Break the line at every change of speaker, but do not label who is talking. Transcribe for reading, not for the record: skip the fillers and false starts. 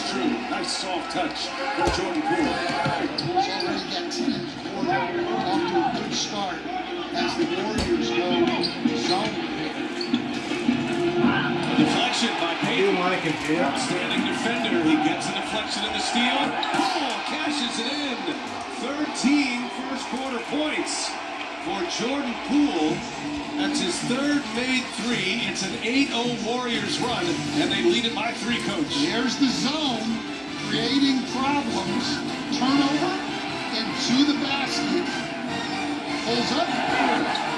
true. Nice soft touch from Jordan Poole.
Poole's already got 10. Off to a good start as the Warriors go zone.
Deflection by Payton.
You like it, yeah.
Outstanding defender. He gets a deflection in the steal. Oh, cashes it in. 13 first quarter points for Jordan Poole. That's his third made three. It's an 8-0 Warriors run, and they lead it by 3, Coach.
There's the zone creating problems. Turnover into the basket. Pulls up.